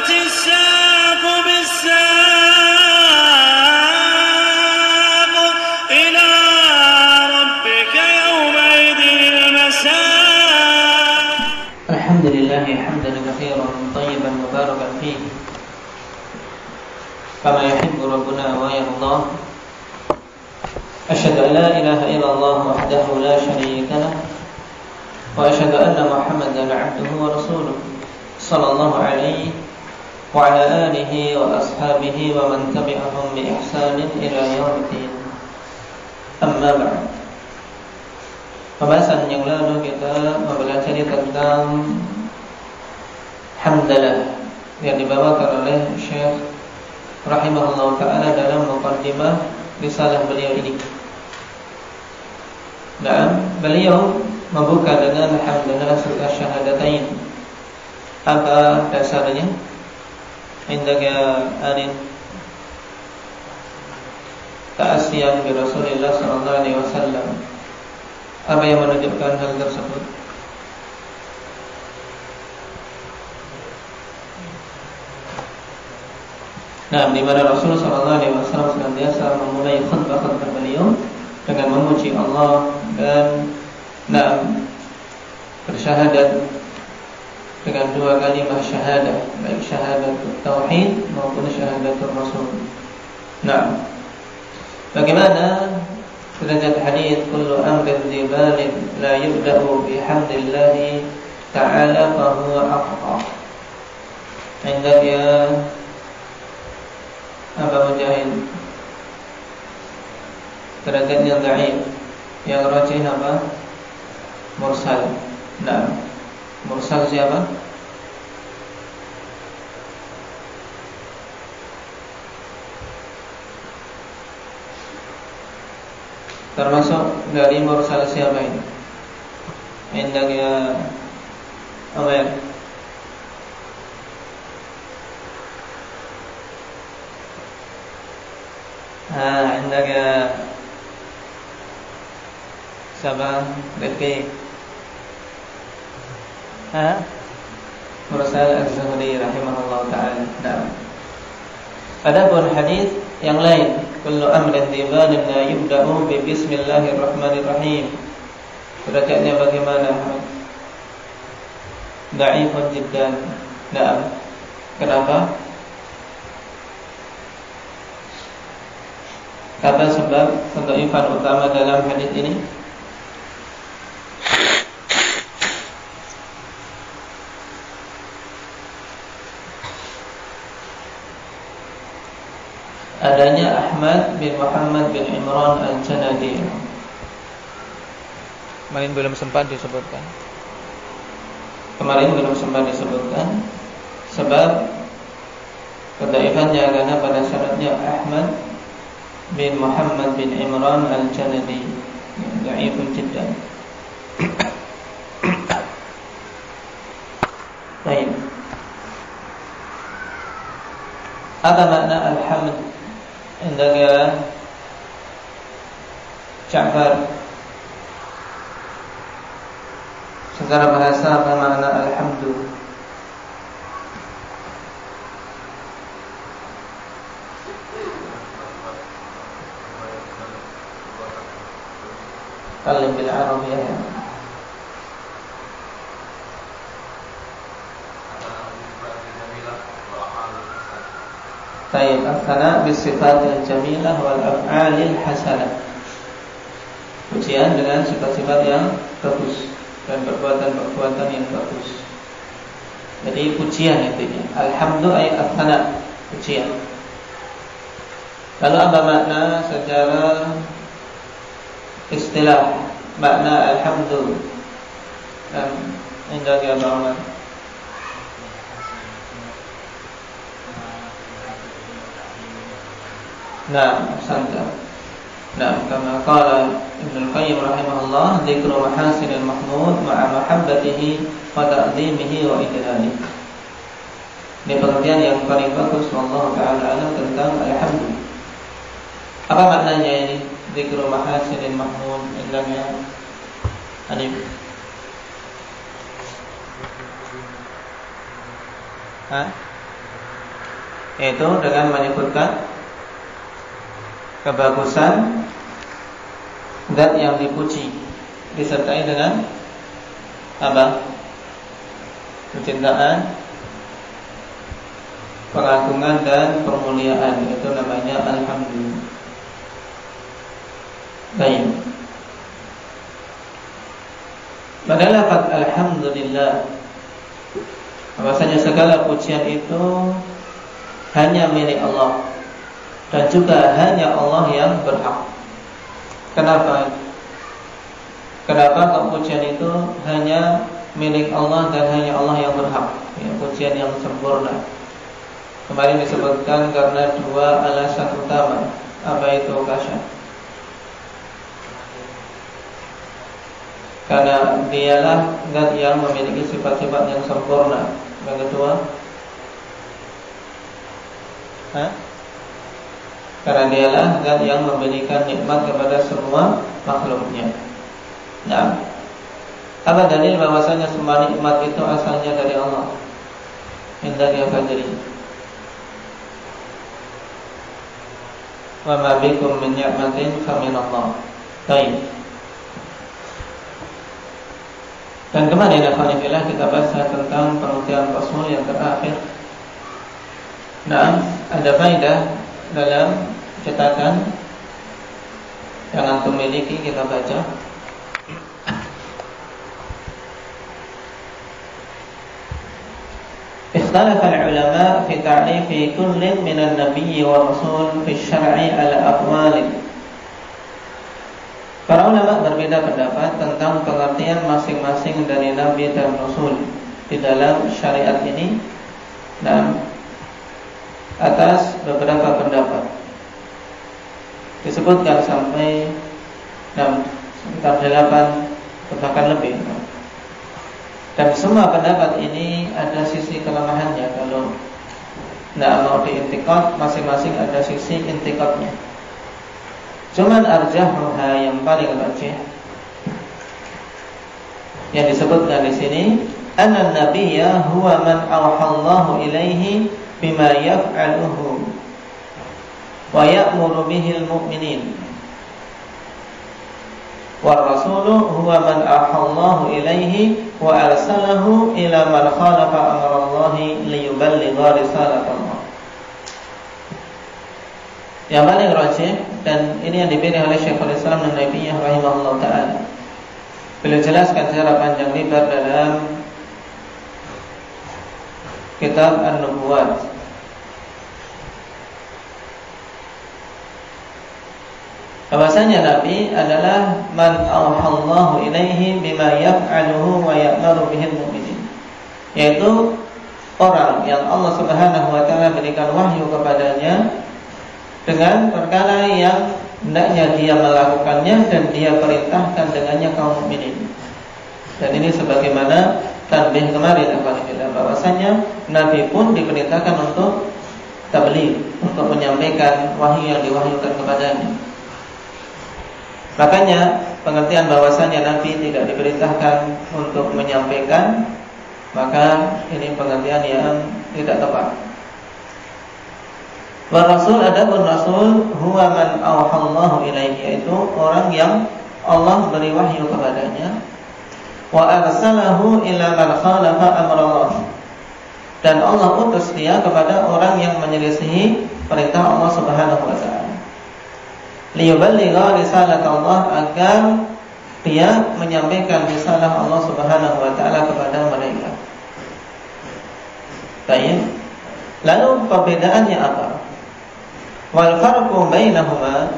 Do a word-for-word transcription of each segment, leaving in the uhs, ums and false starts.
والتفت الساق بالساق إلى ربك يومئذ المساق. الحمد لله حمدا كثيرا طيبا مباركا فيه كما يحب ربنا ويرضى. أشهد أن لا إله إلا الله وحده لا شريك له وأشهد أن محمدا عبده ورسوله صلى الله عليه وعلى آله وأصحابه ومن تبعهم بإحسان إلى يوم الدين. أما بعد. Pembahasan yang lalu kita mempelajari tentang hamdalah yang dibawakan oleh Syekh rahimahullah ta'ala dalam muqaddimah risalah beliau ini. Nah, beliau membuka dengan hamdalah serta syahadatain. Apa dasarnya? Indaka arin ta'asiyan bi Rasulillah sallallahu alaihi wasallam. Apa yang menunjukkan hal tersebut? Nah, di mana Rasulullah sallallahu alaihi wasallam senantiasa memulai khutbah-khutbah beliau dengan memuji Allah dan nah, bersyahadat dengan dua kalimat syahadah, baik syahadat tauhid maupun syahadat rasul. Nah, bagaimana derajat hadis kullu amrin dzibalin la yubda'u bihamdillahi ta'ala fa huwa aqta. Indahnya apa Mujahid? Derajatnya dhaif. Yang rajih apa? Mursal. Nah, mursal siapa? Termasuk dari mursal siapa ini? Indahnya Umar. Ah, indahnya siapa? Rifki. Ah, mursal Az-Zuhri rahimahullah ta'ala. Nah, adapun hadis yang lain, kullu amrin dzibalin la yubda'u bi bismillahirrahmanirrahim. Derajatnya bagaimana? Dhaifun jiddan. Nah, kenapa? Kata sebab kedhaifan utama dalam hadis ini? Adanya Ahmad bin Muhammad bin Imran al-Janadi. Kemarin belum sempat disebutkan. Kemarin belum sempat disebutkan sebab kedhaifannya karena pada syaratnya Ahmad bin Muhammad bin Imran al-Janadi, dhaifun jiddan. Baik. Apa makna alhamd? Indahnya Ja'far. Secara bahasa apa makna alhamdu? Kalim bil Arabiyah. Baik, as-sana bis-sifatil jamilah wal af'alil hasanah. Pujian dengan sifat-sifat yang bagus dan perbuatan-perbuatan yang bagus. Jadi pujian intinya. Alhamdu ay as-sana, pujian. Lalu apa makna secara istilah makna alhamdu? Dan indah ya Muhammad. Nah, santa. Nah, kama qala Ibnu Al-Qayyim rahimahullah, dzikru mahasinil mahmud ma'a mahabbatihi wa ta'zimihi wa ijlalihi. Ini pengertian yang paling bagus wallahu ta'ala alam tentang alhamdu. Apa maknanya ini? Dzikru mahasinil mahmud indahnya Hanif. Hah? yaitu dengan menyebutkan kebagusan zat yang dipuji disertai dengan apa? Kecintaan, pengagungan dan permuliaan, itu namanya alhamdulillah. Baik. Pada lafaz alhamdulillah, bahwasanya segala pujian itu hanya milik Allah dan juga hanya Allah yang berhak. Kenapa? Kenapa pujian itu hanya milik Allah dan hanya Allah yang berhak? Ya, pujian yang sempurna. Kemarin disebutkan karena dua alasan utama. Apa itu, Kasya? Karena dialah zat yang memiliki sifat-sifat yang sempurna. Yang kedua, Hah? karena dialah zat yang memberikan nikmat kepada semua makhluknya. Nah, apa dalil bahwasanya semua nikmat itu asalnya dari Allah? Indah dia fajri. Wa ma bikum min ni'matin fa min Allah. Baik. Dan kemarin alhamdulillah kita bahas tentang pengertian Rasul yang terakhir. Nah, ada faedah dalam cetakan yang antum miliki, kita baca. اختلف العلماء في تعريف كل من النبي والرسول في الشرع على أقوال. Para ulama berbeda pendapat tentang pengertian masing-masing dari nabi dan rasul di dalam syariat ini, dan atas beberapa pendapat disebutkan sampai enam, sekitar delapan, bahkan lebih. Dan semua pendapat ini ada sisi kelemahannya. Kalau tidak mau diintikad, masing-masing ada sisi intikadnya. Cuman arjahuha, yang paling rajih, yang disebutkan di sini, anna nabiyya huwa man awhallahu ilaihi bima yaf'aluhu wa ya'muru bihil mu'minin, wa rasuluhu huwa man ahallahu ilaihi wa arsalahu ila man khalafa amrallahi liyuballigha risalatallah. Yang paling rajih, dan ini yang dipilih oleh Syekhul Islam Ibnu Taimiyah rahimahullah ta'ala. Beliau jelaskan secara panjang lebar dalam kitab An-Nubuwat. Bahwasanya Nabi adalah man awhallahu ilaihi bima yaf'aluhu wa ya'maru bihil mu'minin, yaitu orang yang Allah Subhanahu wa ta'ala berikan wahyu kepadanya dengan perkara yang hendaknya dia melakukannya dan dia perintahkan dengannya kaum mukminin. Dan ini sebagaimana tanbih kemarin apabila bahwasanya Nabi pun diperintahkan untuk tabligh, untuk menyampaikan wahyu yang diwahyukan kepadanya. Makanya pengertian bahwasanya Nabi tidak diperintahkan untuk menyampaikan, maka ini pengertian yang tidak tepat. Wa rasul, adapun rasul, huwa man awhallahu ilaihi, yaitu orang yang Allah beri wahyu kepadanya, wa arsalahu ila man khalafa amrallah, dan Allah utus dia kepada orang yang menyelisihi perintah Allah Subhanahu wa ta'ala, liyuballigha risalatallah, agar dia menyampaikan risalah Allah Subhanahu wa ta'ala kepada mereka. Baik. Lalu perbedaannya apa? Wal farqu bainahuma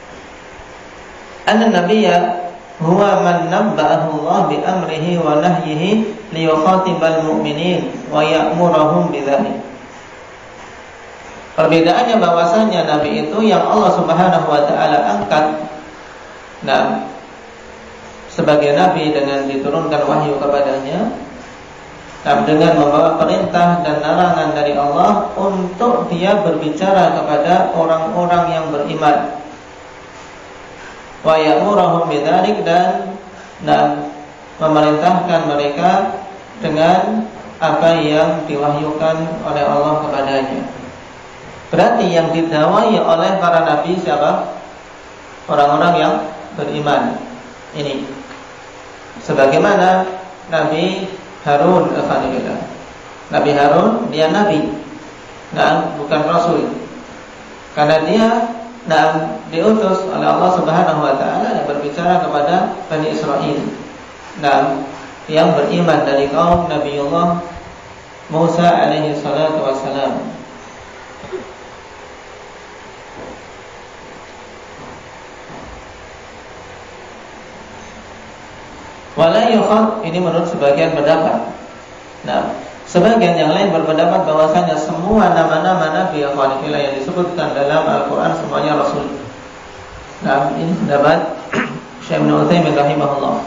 anna nabiyya huwa man nabba'ahu Allah bi amrihi wa nahyihi liyukhatibal mu'minin wa ya'muruhum bidzalik. Perbedaannya bahwasanya Nabi itu yang Allah Subhanahu wa ta'ala angkat, nah, sebagai Nabi dengan diturunkan wahyu kepadanya, nah, dengan membawa perintah dan larangan dari Allah untuk dia berbicara kepada orang-orang yang beriman, wa ya'muruhum bidzalik, dan nah, memerintahkan mereka dengan apa yang diwahyukan oleh Allah kepadanya. Berarti yang didakwai oleh para nabi siapa? Orang-orang yang beriman. Ini sebagaimana Nabi Harun, alhamdulillah. Nabi Harun dia nabi, nah bukan rasul. Karena dia nah diutus oleh Allah Subhanahu wa taala yang berbicara kepada Bani Israel. Nah, yang beriman dari kaum Nabiullah Musa alaihi salatu wassalam. Wala yukhad, ini menurut sebagian pendapat. Nah, sebagian yang lain berpendapat bahwasanya semua nama-nama nabi yang disebutkan dalam Al-Qur'an semuanya rasul. Nah, ini pendapat Syekh Ibnu Utsaimin rahimahullah.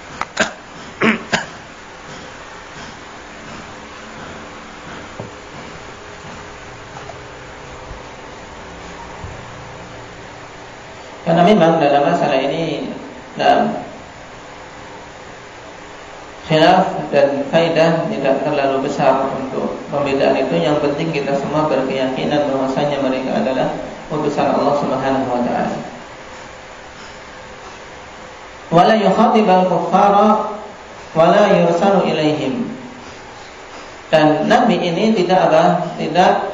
Karena memang dalam masalah ini nah, khilaf dan kaidah tidak terlalu besar untuk pembedaan itu. Yang penting kita semua berkeyakinan bahwasanya mereka adalah utusan Allah Subhanahu wa taala. Wala yukhatibal kuffara wala yursalu ilaihim. Dan nabi ini tidak apa? Tidak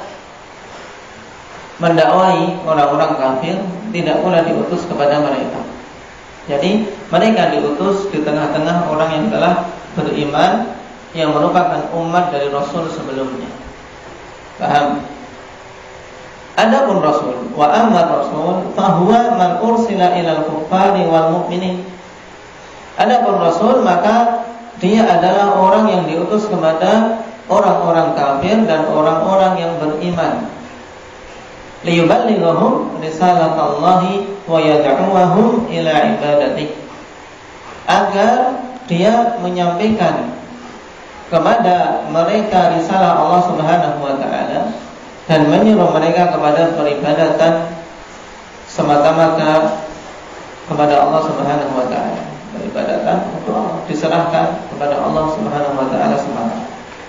mendakwai orang-orang kafir, tidak pula diutus kepada mereka. Jadi mereka diutus di tengah-tengah orang yang telah beriman, yang merupakan umat dari Rasul sebelumnya. Paham? Adapun Rasul, wa amma Rasul fahuwa man ursila ilal kuffari wal mu'minin. Adapun Rasul maka dia adalah orang yang diutus kepada orang-orang kafir dan orang-orang yang beriman. Liyuballighahum risalatallahi wa yad'uhum ila ibadati, agar dia menyampaikan kepada mereka risalah Allah Subhanahu wa taala dan menyuruh mereka kepada peribadatan semata-mata kepada Allah Subhanahu wa taala. Peribadatan untuk Allah diserahkan kepada Allah Subhanahu wa taala semata.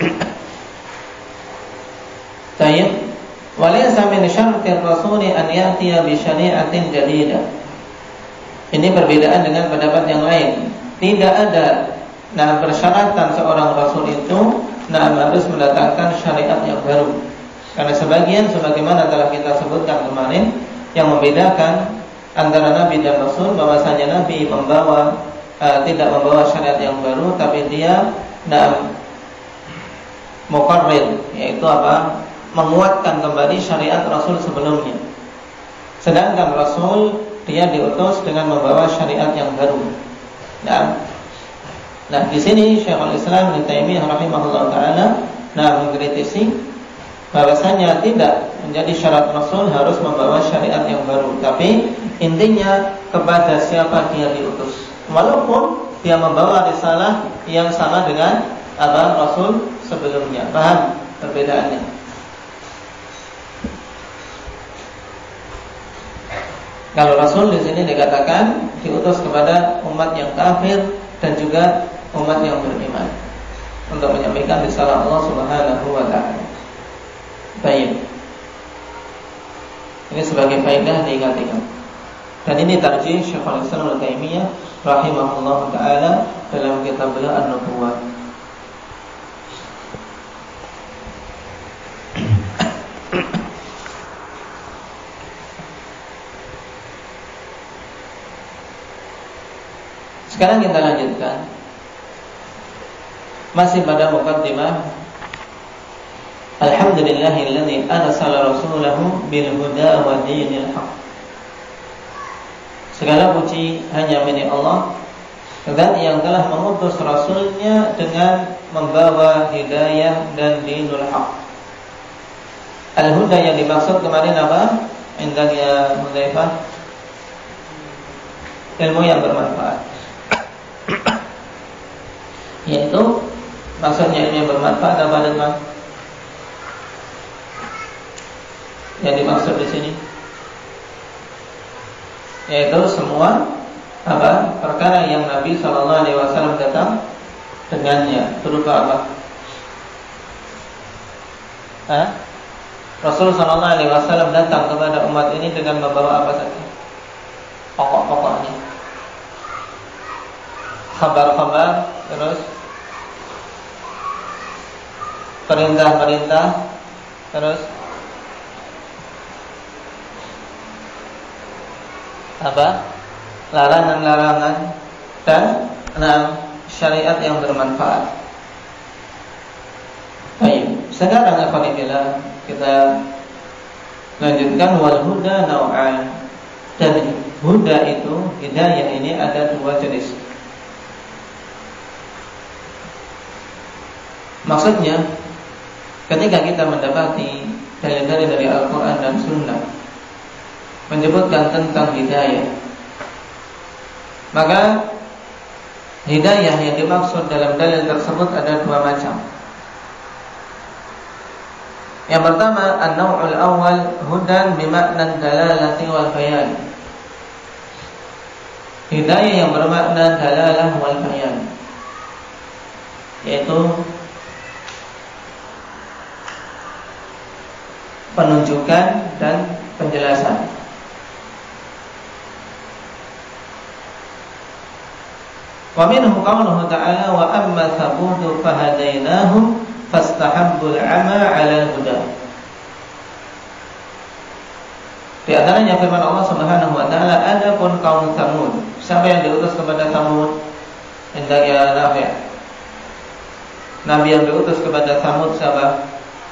Baik. Walaysa min syartir rasuli an ya'tiya bi syari'atin jadidah. Ini perbedaan dengan pendapat yang lain. Tidak ada nah persyaratan seorang rasul itu nah harus mendatangkan syariat yang baru. Karena sebagian sebagaimana telah kita sebutkan kemarin, yang membedakan antara nabi dan rasul bahwasanya nabi membawa uh, tidak membawa syariat yang baru, tapi dia nah muqarrir, yaitu apa? Menguatkan kembali syariat Rasul sebelumnya. Sedangkan Rasul dia diutus dengan membawa syariat yang baru. Nah, nah di sini Syekhul Islam Ibnu Taimiyah rahimahullah taala nah mengkritisi bahwasanya tidak menjadi syarat Rasul harus membawa syariat yang baru, tapi intinya kepada siapa dia diutus. Walaupun dia membawa risalah yang sama dengan apa Rasul sebelumnya. Paham perbedaannya? Kalau Rasul di sini dikatakan diutus kepada umat yang kafir dan juga umat yang beriman untuk menyampaikan risalah Allah Subhanahu wa taala. Baik. Ini sebagai faedah diingat-ingat. Dan ini tarjih Syekhul Islam Ibnu Taimiyah rahimahullah taala dalam kitab beliau An-Nubuwah. Sekarang kita lanjutkan. Masih pada muqaddimah. Alhamdulillahilladzi arsala rasulahu bil huda wa dinil haq. Segala puji hanya milik Allah, zat yang telah mengutus rasulnya dengan membawa hidayah dan dinul haq. Al-huda yang dimaksud kemarin apa? Indahnya Hudzaifah, ilmu yang bermanfaat. Yaitu maksudnya ilmu yang bermanfaat apa dengan yang dimaksud di sini? Yaitu semua apa perkara yang Nabi Shallallahu Alaihi Wasallam datang dengannya berupa apa? Hah? Rasul sallallahu alaihi wasallam datang kepada umat ini dengan membawa apa saja? Pokok-pokoknya. Kabar-kabar, terus perintah-perintah, terus apa? Larangan-larangan dan enam syariat yang bermanfaat. Baik, sekarang alhamdulillah kita lanjutkan wal huda nau'an. Dan huda itu, hidayah ini ada dua jenis. Maksudnya, ketika kita mendapati dalil-dalil dari Al-Quran dan Sunnah menyebutkan tentang hidayah, maka hidayah yang dimaksud dalam dalil tersebut ada dua macam. Yang pertama, an-naw'ul awal hudan bimakna dalalati wal bayan. Hidayah yang bermakna dalalah wal bayan, yaitu penunjukan dan penjelasan. Wa minhu qawluhu ta'ala wa amma thabudu fahadainahum fastahabbul 'ama 'ala al-huda. Di antaranya firman Allah Subhanahu wa taala, adapun kaum Tsamud, siapa yang diutus kepada Tsamud? Hendak ya Nafi'. Nabi yang diutus kepada Tsamud siapa?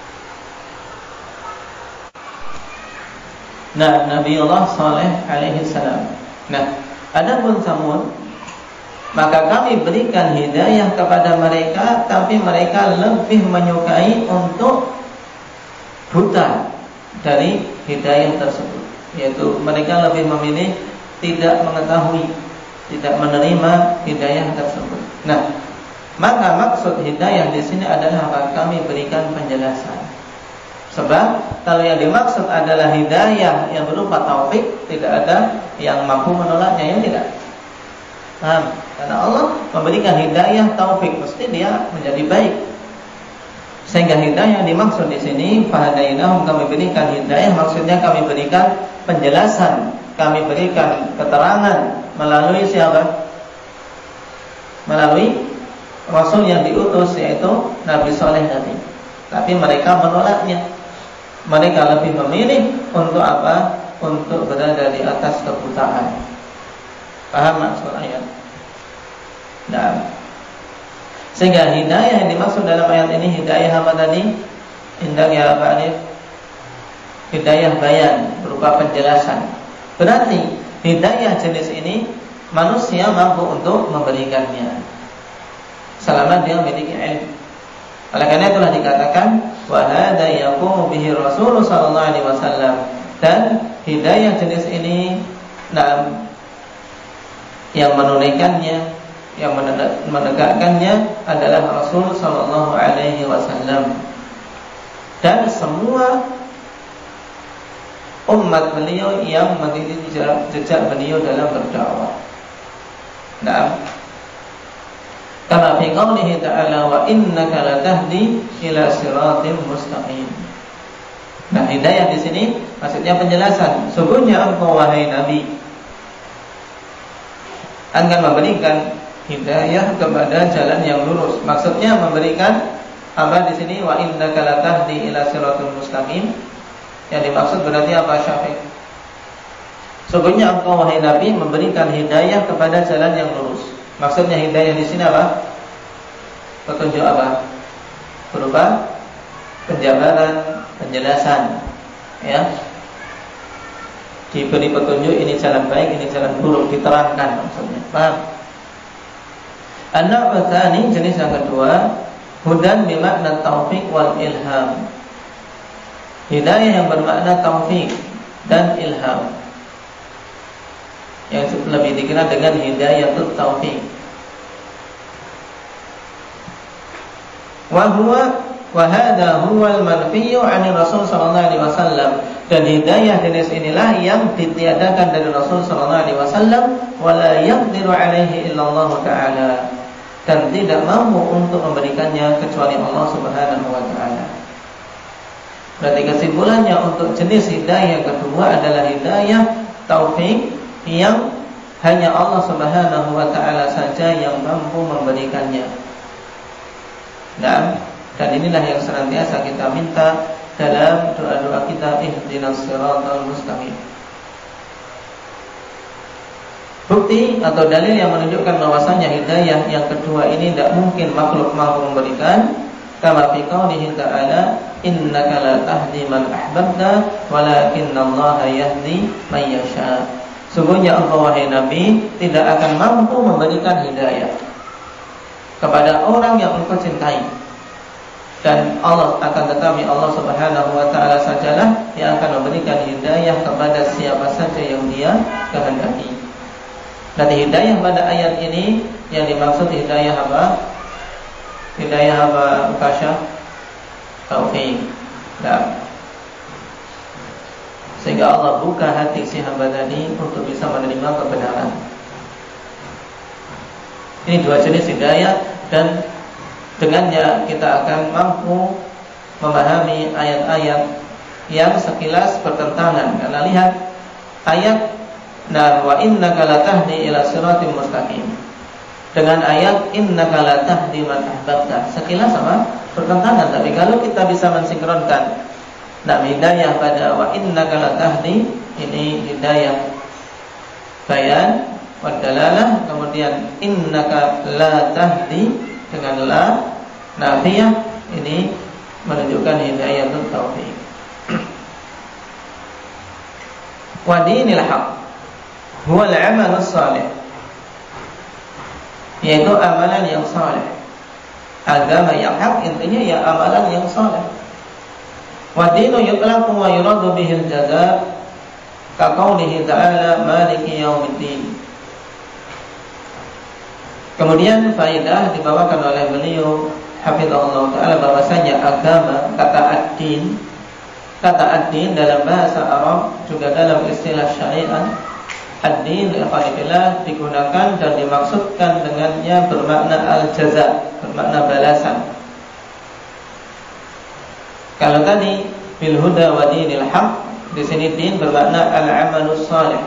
Nah, Nabi Allah Saleh alaihi salam. Nah, adapun Tsamud, maka kami berikan hidayah kepada mereka, tapi mereka lebih menyukai untuk buta dari hidayah tersebut, yaitu mereka lebih memilih tidak mengetahui, tidak menerima hidayah tersebut. Nah, maka maksud hidayah di sini adalah apa? Kami berikan penjelasan. Sebab kalau yang dimaksud adalah hidayah yang berupa taufik, tidak ada yang mampu menolaknya, ya tidak? Paham? Karena Allah memberikan hidayah taufik, mesti dia menjadi baik. Sehingga hidayah yang dimaksud di sini, fahadainahum, kami berikan hidayah, maksudnya kami berikan penjelasan, kami berikan keterangan melalui siapa? Melalui Rasul yang diutus, yaitu Nabi Saleh tadi. Tapi mereka menolaknya. Mereka lebih memilih untuk apa? Untuk berada di atas kebutaan. Paham maksud ayat? Nah, sehingga hidayah yang dimaksud dalam ayat ini hidayah apa tadi? Hidayah apa Alif? Hidayah bayan, berupa penjelasan. Berarti hidayah jenis ini manusia mampu untuk memberikannya selama dia memiliki ilmu. Oleh karena itulah dikatakan wa hadza yaqumu bihi Rasul sallallahu alaihi wasallam, dan hidayah jenis ini nah, yang menunaikannya, yang menegakkannya adalah Rasul sallallahu alaihi wasallam, dan semua umat beliau yang mengikuti jejak beliau dalam berdakwah. Nah, kama fi qoulihi ta'ala wa innaka latahdi ila siratim mustaqim. Nah, hidayah di sini maksudnya penjelasan. Sungguhnya engkau wahai Nabi akan memberikan hidayah kepada jalan yang lurus. Maksudnya memberikan apa di sini? Wa innaka latahdi ila siratul mustaqim. Yang dimaksud berarti apa, Syafiq? Sungguhnya engkau wahai Nabi memberikan hidayah kepada jalan yang lurus. Maksudnya hidayah di sini apa? Petunjuk apa? Berupa penjabaran, penjelasan, ya. Diberi petunjuk, ini jalan baik, ini jalan buruk, diterangkan maksudnya. Paham? An-naw'u tsani, jenis yang kedua, hudan bimakna taufik wal ilham. Hidayah yang bermakna taufik dan ilham, yang lebih dikenal dengan hidayatut taufik. Wa huwa wa hadha huwa al-manfiyyu 'ani Rasul sallallahu alaihi wasallam, dan hidayah jenis inilah yang ditiadakan dari Rasul sallallahu alaihi wasallam, wa la yaqdiru 'alaihi illa Allah taala, dan tidak mampu untuk memberikannya kecuali Allah Subhanahu wa taala. Berarti kesimpulannya untuk jenis hidayah kedua adalah hidayah taufik yang hanya Allah Subhanahu wa taala saja yang mampu memberikannya. Dan dan inilah yang senantiasa kita minta dalam doa-doa kita, ihdinas siratal mustaqim. Bukti atau dalil yang menunjukkan bahwasanya hidayah yang kedua ini tidak mungkin makhluk mampu memberikan, kama fi qoulihi ta'ala, innaka la tahdi man ahbabta walakinallaha yahdi man yasha. Sungguhnya engkau wahai Nabi tidak akan mampu memberikan hidayah kepada orang yang engkau cintai, dan Allah akan tetapi Allah Subhanahu wa taala sajalah yang akan memberikan hidayah kepada siapa saja yang Dia kehendaki. Dan hidayah pada ayat ini yang dimaksud hidayah apa? Hidayah apa, Ukasha? Taufik. Nah, sehingga Allah buka hati si hamba tadi untuk bisa menerima kebenaran. Ini dua jenis hidayah, dan dengannya kita akan mampu memahami ayat-ayat yang sekilas bertentangan. Karena lihat ayat nah wa innaka latahdi ila siratim mustaqim dengan ayat innaka latahdi man ahbabta, sekilas sama bertentangan. Tapi kalau kita bisa mensinkronkan, nah hidayah pada wa innaka latahdi ini hidayah bayan wa dalalah, kemudian innaka latahdi dengan la nafiyah ini menunjukkan hidayah taufik. Wa dinil haq huwa al-amal as-salih, yaitu amalan yang saleh. Agama yang hak intinya ya amalan yang saleh. Wa dinu yutlaqu wa yuradu bihi al-jazaa ka qoulihi ta'ala maliki yaumiddin. Kemudian faidah dibawakan oleh beliau hafizahullah taala bahwasanya agama, kata ad-din, kata ad-din dalam bahasa Arab juga dalam istilah syariat, ad-din ikhwanillah digunakan dan dimaksudkan dengannya bermakna al-jaza, bermakna balasan. Kalau tadi bil huda wa dinil haq, di sini din bermakna al-amalus salih.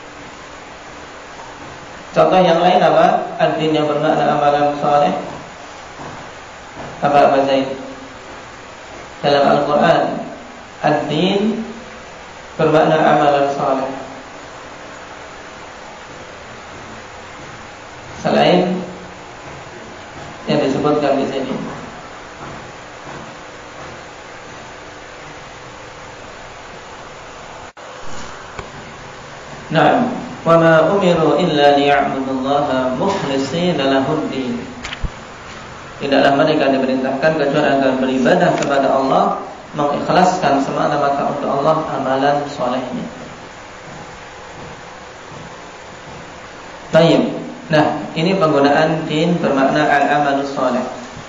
Contoh yang lain apa? Ad-din yang bermakna amalan salih. Apa Pak Zaid? Dalam Al-Qur'an, ad-din bermakna amalan salih. Selain yang disebutkan di sini. Nah, wa ma umiru illa liya'budullaha mukhlishina lahud-din. Tidaklah mereka diperintahkan kecuali agar beribadah kepada Allah, mengikhlaskan semata-mata untuk Allah amalan solehnya. Baik. Nah, ini penggunaan din bermakna al-amalus soleh.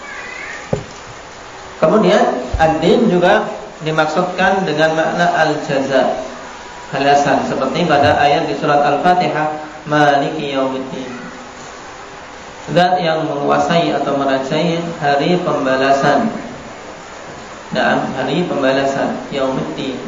Kemudian ad-din juga dimaksudkan dengan makna al-jaza, balasan, seperti pada ayat di surat Al-Fatihah, maliki yaumiddin, zat yang menguasai atau merajai hari pembalasan. Dan hari pembalasan yaumiddin.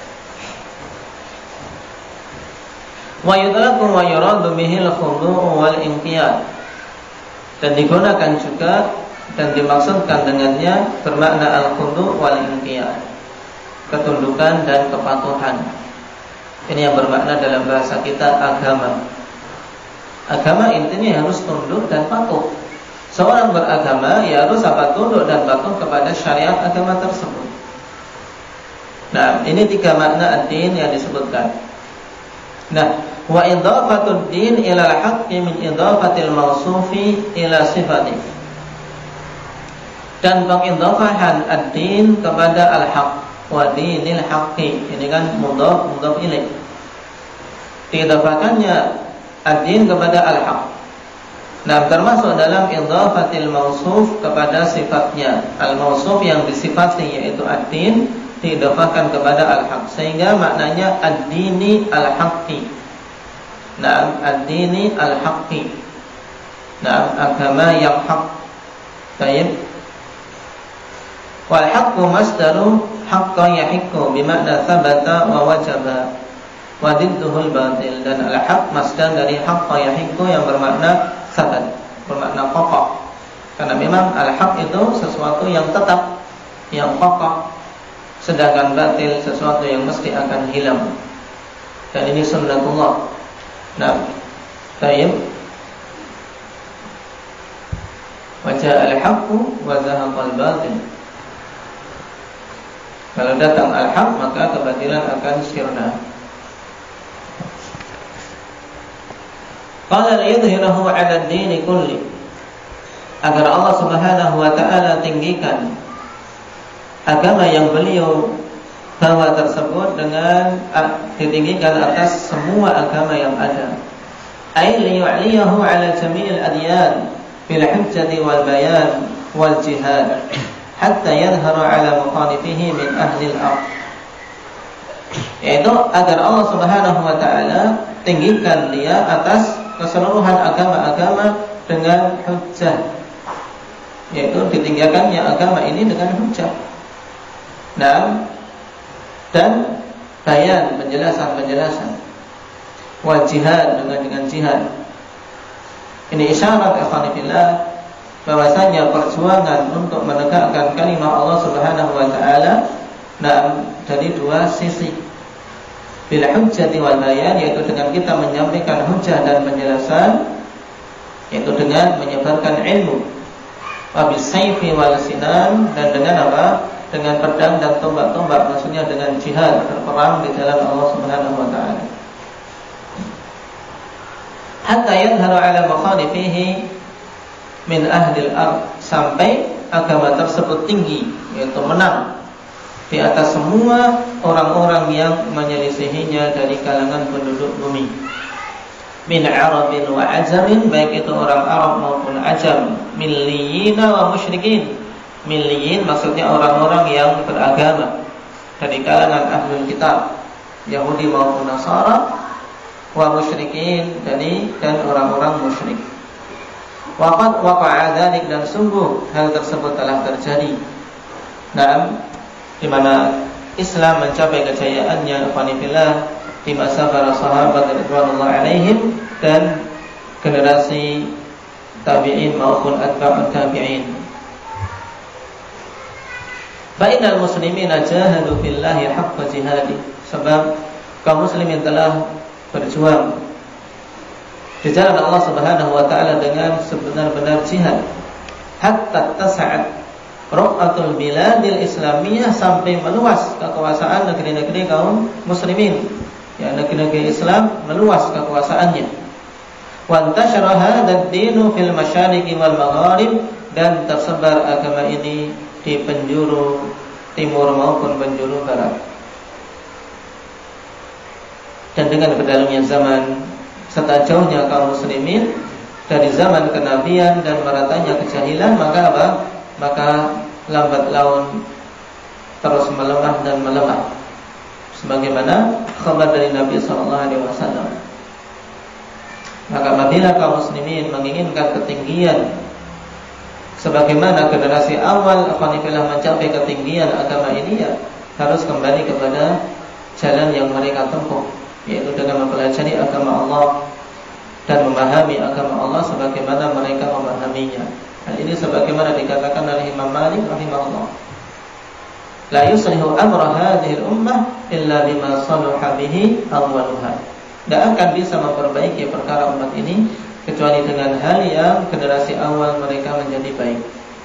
Wa yutlaqu wa yuradu bihi al-khudu' wal inqiyad, dan digunakan juga dan dimaksudkan dengannya bermakna al-khudu' wal inqiyad, ketundukan dan kepatuhan. Ini yang bermakna dalam bahasa kita agama. Agama intinya harus tunduk dan patuh. Seorang beragama ya harus apa? Tunduk dan patuh kepada syariat agama tersebut. Nah, ini tiga makna ad-din yang disebutkan. Nah, wa idhafatud din ila al-haqqi min idhafatil mausufi ila sifati. Dan pengidhafahan ad-din kepada al-haq, wa dinil haqqi. Ini kan mudhaf mudhaf ilaih. Diidhafakannya ad-din kepada al-haq. Nah, termasuk dalam idhafatil mausuf kepada sifatnya. Al-mausuf yang disifati yaitu ad-din diidhafahkan kepada al-haq, sehingga maknanya ad-dini al-haqqi. Nah, ad-dini al-haqqi. Nah, agama yang hak. Baik. Wal haqqu masdaru haqqa yahiqqu bimakna thabata wa wajaba wa didduhul batil. Dan al-haq masdar dari haqqa yahiqqu yang bermakna thabat, bermakna kokoh. Karena memang al-haq itu sesuatu yang tetap, yang kokoh, sedangkan batil sesuatu yang mesti akan hilang. Dan ini sunnatullah. Nah, baik. Wa ja'a al-haqqu wa zahaqal batil. Kalau datang al-haq maka kebatilan akan sirna. Qala liyudhhirahu 'ala ad-din kulli. Agar Allah Subhanahu wa taala tinggikan agama yang beliau bawa tersebut dengan ditinggikan atas semua agama yang ada. Ay liyu'liyahu 'ala jami'il adyan bil hujjati wal bayan wal jihad hatta yadhhara 'ala mukhalifihi min ahli al-ardh. Yaitu agar Allah Subhanahu wa taala tinggikan dia atas keseluruhan agama-agama dengan hujjah, yaitu ditinggalkannya agama ini dengan hujjah. Nah, dan bayan, penjelasan-penjelasan, wal jihad, dengan dengan jihad. Ini isyarat ikhwan fillah bahwasanya perjuangan untuk menegakkan kalimat Allah Subhanahu wa taala nah dari dua sisi. Bil hujjati wal bayan, yaitu dengan kita menyampaikan hujjah dan penjelasan, yaitu dengan menyebarkan ilmu. Wa bis sayfi wal sinan, dan dengan apa? Dengan pedang dan tombak-tombak, maksudnya dengan jihad, berperang di jalan Allah Subhanahu wa taala. Hatta yadhharu 'ala mukhalifihi min ahli al-ardh, sampai agama tersebut tinggi, yaitu menang di atas semua orang-orang yang menyelisihinya dari kalangan penduduk bumi. Min Arabin wa Ajamin, baik itu orang Arab maupun Ajam. Milliyina wa musyrikin. Milliyin maksudnya orang-orang yang beragama dari kalangan ahlul kitab, Yahudi maupun Nasara. Wa musyrikin, dari dan orang-orang musyrik. Waqad waqa'a dzalik, dan sungguh hal tersebut telah terjadi. Nah, di mana Islam mencapai kejayaannya fillah di masa para sahabat radhiyallahu alaihim dan generasi tabi'in maupun atba'ut tabi'in. Bainal muslimina jahadu fillahi haqqa jihadi, sebab kaum muslimin telah berjuang di jalan Allah Subhanahu wa taala dengan sebenar-benar jihad, hatta tas'ad Ruqatul biladil islamiyah, sampai meluas kekuasaan negeri-negeri kaum muslimin, ya, negeri-negeri Islam meluas kekuasaannya. Wa intashara hadzal dinu fil masyariqi wal magharib, dan tersebar agama ini di penjuru timur maupun penjuru barat. Dan dengan berlalunya zaman serta jauhnya kaum muslimin dari zaman kenabian dan meratanya kejahilan, maka apa? Maka lambat laun terus melemah dan melemah, sebagaimana khabar dari Nabi sallallahu alaihi wasallam. Maka apabila kaum muslimin menginginkan ketinggian sebagaimana generasi awal akhwanillah mencapai ketinggian agama ini, ya harus kembali kepada jalan yang mereka tempuh, yaitu dengan mempelajari agama Allah dan memahami agama Allah sebagaimana mereka memahaminya. Hal ini sebagaimana dikatakan oleh Imam Malik rahimahullah, la yuslihu amra hadhihi al-ummah illa bima salaha bihi awwaluha. Tidak akan bisa memperbaiki perkara umat ini kecuali dengan hal yang generasi awal mereka menjadi baik.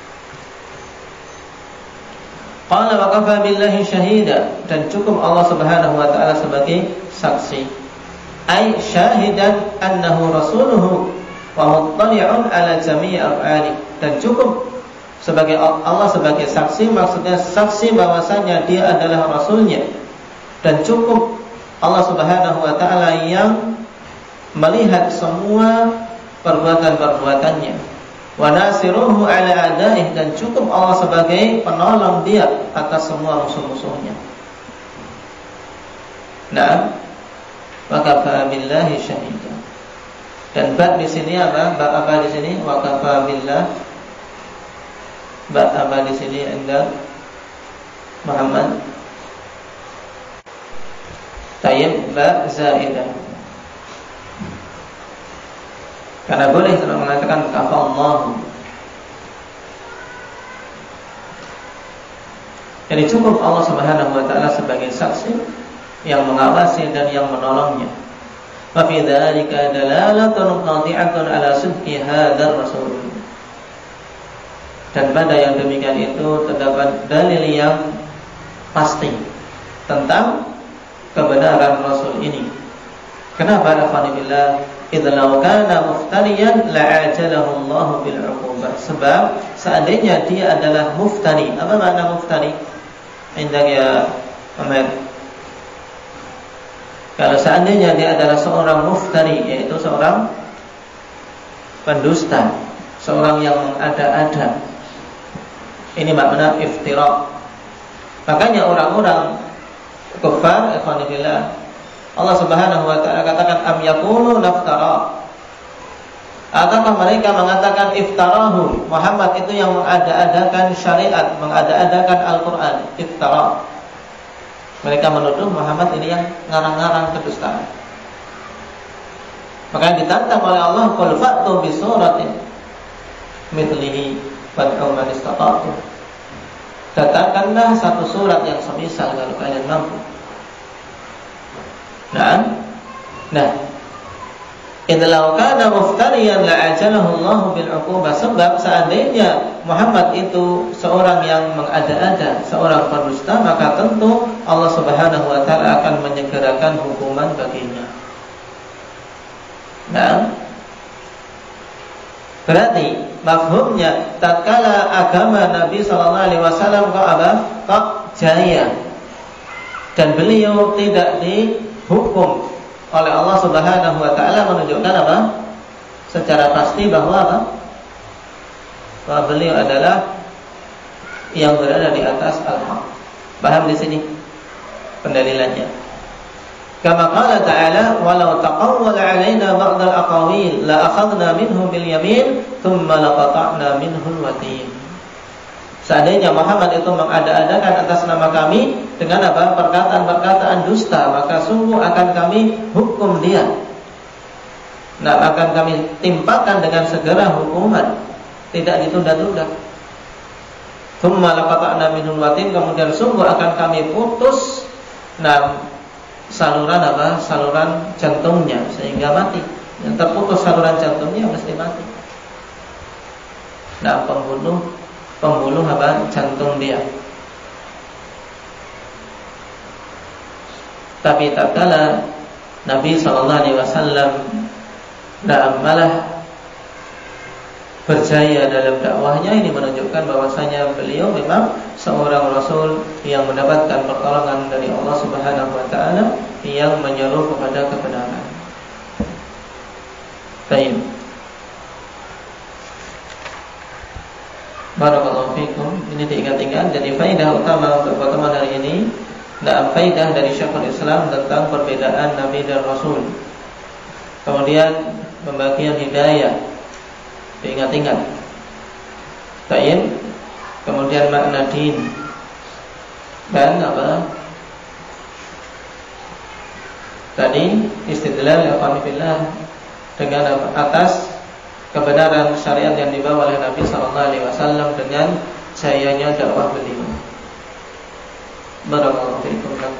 Qala wa kafa billahi syahida, dan cukup Allah Subhanahu wa taala sebagai saksi. Ai syahidan annahu rasuluhu wa muttali'un ala jami'i af'ali, dan cukup sebagai Allah sebagai saksi, maksudnya saksi bahwasanya dia adalah rasulnya, dan cukup Allah Subhanahu wa taala yang melihat semua perbuatan-perbuatannya. Wa nasiruhu ala a'daih, dan cukup Allah sebagai penolong dia atas semua musuh-musuhnya. Nah, wa kafa billahi syahida. Dan ba di sini apa? Ba apa di sini? Wa kafa billah. Ba apa di sini? Anda Muhammad. Tayyib ba zaidah. Karena boleh seorang mengatakan kafallahu. Jadi cukup Allah Subhanahu wa taala sebagai saksi yang mengawasi dan yang menolongnya. Wa fi dzalika dalalatun qati'atun ala sidqi hadzal rasul. Dan pada yang demikian itu terdapat dalil yang pasti tentang kebenaran Rasul ini. Kenapa? Alhamdulillah, idza law kana muftariyan la'ajalahu Allah bil 'uqubah. Sebab seandainya dia adalah muftari. Apa makna muftari? Indah ya Amir. Kalau seandainya dia adalah seorang muftari, yaitu seorang pendusta, seorang yang mengada-ada. Ini makna iftira. Makanya orang-orang kufar, ikhwanillah, Allah Subhanahu wa taala katakan am yaqulu naftara. Ataukah mereka mengatakan iftarahu? Muhammad itu yang mengada-adakan syariat, mengada-adakan Al-Qur'an, iftara. Mereka menuduh Muhammad ini yang ngarang-ngarang kedustaan. Maka ditantang oleh Allah, qul fa'tu bi suratin mithlihi wad'u man istata'tum. Datangkanlah satu surat yang semisal kalau kalian mampu. Nah, nah, idza kana muftariyan la'ajalahu Allah bil 'uqubah. Sebab seandainya Muhammad itu seorang yang mengada-ada, seorang pendusta, maka tentu Allah Subhanahu wa taala akan menyegerakan hukuman baginya. Nah, berarti mafhumnya tatkala agama Nabi sallallahu alaihi wasallam kok apa? Kok jaya. Dan beliau tidak dihukum oleh Allah Subhanahu wa taala, menunjukkan apa? Secara pasti bahwa apa? Bahwa beliau adalah yang berada di atas al-haq. Paham di sini pendalilannya? Kama qala ta'ala walau taqawwala 'alaina ba'd al-aqawil la akhadna minhu bil yamin thumma laqata'na minhu al-watin. Seandainya Muhammad itu mengada-adakan atas nama kami dengan apa? Perkataan-perkataan dusta, maka sungguh akan kami hukum dia. Nah, akan kami timpakan dengan segera hukuman, tidak ditunda-tunda. Thumma laqata'na minhu al-watin, kemudian sungguh akan kami putus nah saluran apa? Saluran jantungnya sehingga mati. Yang terputus saluran jantungnya mesti mati. Nah, pembunuh pembunuh apa? Jantung dia. Tapi tatkala Nabi sallallahu alaihi wasallam nah malah berjaya dalam dakwahnya, ini menunjukkan bahwasanya beliau memang seorang rasul yang mendapatkan pertolongan dari Allah Subhanahu wa taala yang menyeru kepada kebenaran. Baik. Barakallahu fikum. Ini diingat-ingat. Jadi faedah utama untuk pertemuan hari ini, nah faedah dari Syekhul Islam tentang perbedaan Nabi dan Rasul. Kemudian pembagian hidayah, diingat-ingat. Baik. Kemudian makna din dan apa? Tadi istidlal alhamdulillah dengan atas kebenaran syariat yang dibawa oleh Nabi sallallahu alaihi wasallam dengan jayanya dakwah beliau. Barakallahu fiikum.